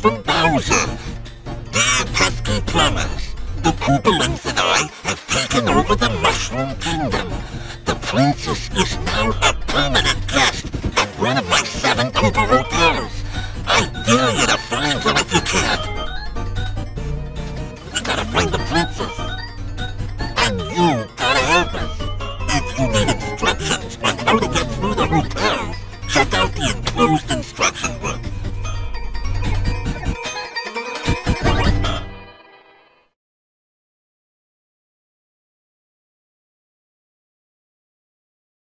from Bowser. Dear pesky plumbers, the Koopalings and I have taken over the Mushroom Kingdom. The princess is now a permanent guest at one of my 7 Koopa hotels. I dare you to find them if you can.